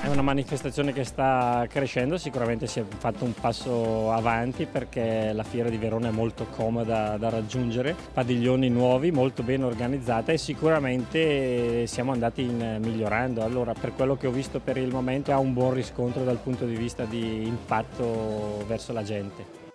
una manifestazione che sta crescendo, sicuramente si è fatto un passo avanti perché la Fiera di Verona è molto comoda da raggiungere, padiglioni nuovi, molto ben organizzata e sicuramente siamo andati migliorando. Allora, per quello che ho visto per il momento ha un buon riscontro dal punto di vista di impatto verso la gente.